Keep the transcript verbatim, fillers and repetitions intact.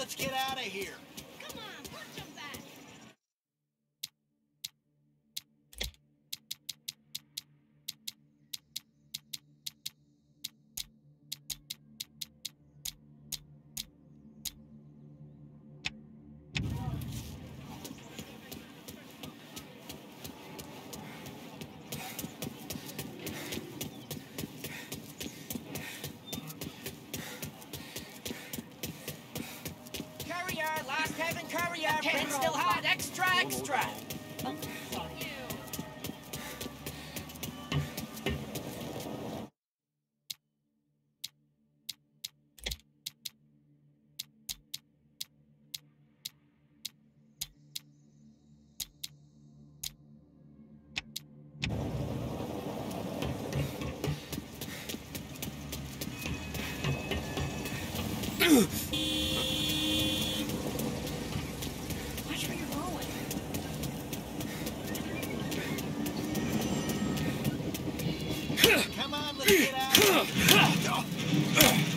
let's get out of here. Come on, punch him back. Courier, last heaven courier, print still hot, extra, extra. Oh, fuck you. Watch where you're going. Come on, let's get out of here.